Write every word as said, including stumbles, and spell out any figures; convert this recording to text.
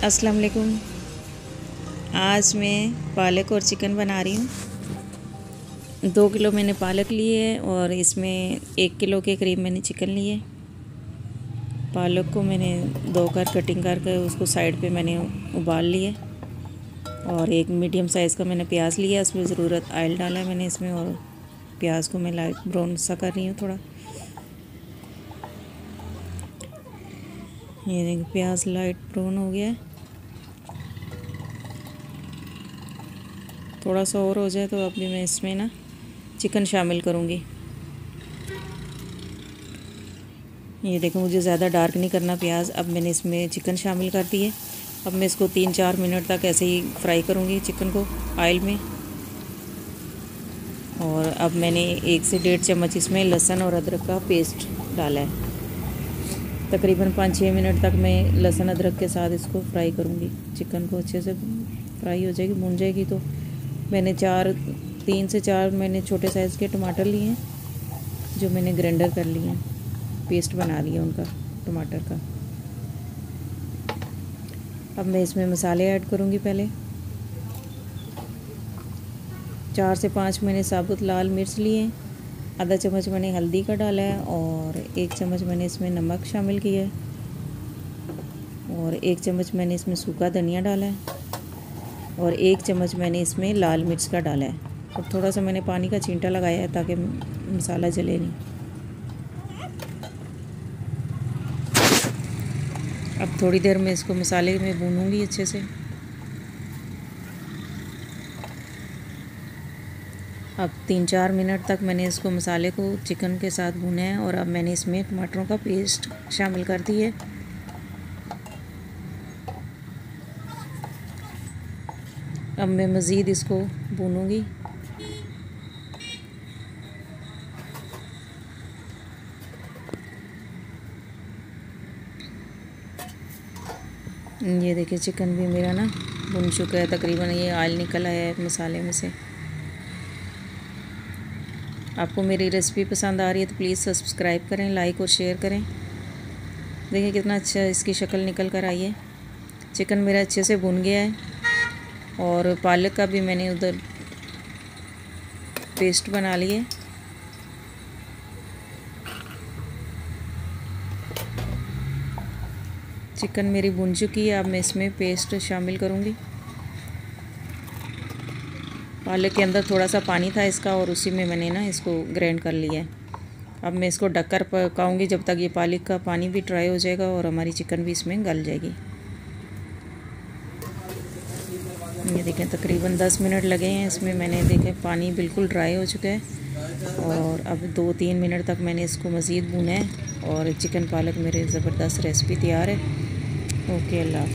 अस्सलाम वालेकुम। आज मैं पालक और चिकन बना रही हूँ। दो किलो मैंने पालक ली है और इसमें एक किलो के करीब मैंने चिकन लिए। पालक को मैंने दो कर कटिंग करके उसको साइड पे मैंने उबाल लिए और एक मीडियम साइज़ का मैंने प्याज लिया। उसमें ज़रूरत ऑयल डाला है मैंने इसमें और प्याज को मैं लाइट ब्राउन सा कर रही हूँ थोड़ा। ये देखिए प्याज लाइट ब्राउन हो गया है। थोड़ा सा और हो जाए तो अभी मैं इसमें ना चिकन शामिल करूँगी। ये देखो मुझे ज़्यादा डार्क नहीं करना प्याज। अब मैंने इसमें चिकन शामिल कर दी है। अब मैं इसको तीन चार मिनट तक ऐसे ही फ्राई करूँगी चिकन को ऑयल में। और अब मैंने एक से डेढ़ चम्मच इसमें लहसुन और अदरक का पेस्ट डाला है। तकरीबन पाँच छः मिनट तक मैं लहसुन अदरक के साथ इसको फ्राई करूँगी। चिकन को अच्छे से फ्राई हो जाएगी, भून जाएगी। तो मैंने चार तीन से चार मैंने छोटे साइज़ के टमाटर लिए हैं जो मैंने ग्राइंडर कर लिए हैं, पेस्ट बना लिया उनका टमाटर का। अब मैं इसमें मसाले ऐड करूँगी। पहले चार से पाँच मैंने साबुत लाल मिर्च लिए हैं, आधा चम्मच मैंने हल्दी का डाला है और एक चम्मच मैंने इसमें नमक शामिल किया है और एक चम्मच मैंने इसमें सूखा धनिया डाला है और एक चम्मच मैंने इसमें लाल मिर्च का डाला है। और थोड़ा सा मैंने पानी का छींटा लगाया है ताकि मसाला जले नहीं। अब थोड़ी देर में इसको मसाले में भूनूंगी अच्छे से। अब तीन चार मिनट तक मैंने इसको मसाले को चिकन के साथ भुना है और अब मैंने इसमें टमाटरों का पेस्ट शामिल कर दी है। अब मैं मज़ीद इसको भूनूंगी। ये देखिए चिकन भी मेरा ना भुन चुका है तकरीबन। ये ऑयल निकल आया है मसाले में से। आपको मेरी रेसिपी पसंद आ रही है तो प्लीज़ सब्सक्राइब करें, लाइक और शेयर करें। देखिए कितना अच्छा इसकी शक्ल निकल कर आई है। चिकन मेरा अच्छे से भुन गया है और पालक का भी मैंने उधर पेस्ट बना लिए। चिकन मेरी भुन चुकी है। अब मैं इसमें पेस्ट शामिल करूँगी। पालक के अंदर थोड़ा सा पानी था इसका और उसी में मैंने ना इसको ग्राइंड कर लिया है। अब मैं इसको ढककर पकाऊंगी जब तक ये पालक का पानी भी ड्राई हो जाएगा और हमारी चिकन भी इसमें गल जाएगी। ये देखें तकरीबन दस मिनट लगे हैं इसमें। मैंने देखें पानी बिल्कुल ड्राई हो चुका है और अब दो तीन मिनट तक मैंने इसको मज़ीद भूना है और चिकन पालक मेरे ज़बरदस्त रेसिपी तैयार है। ओके, अल्लाह।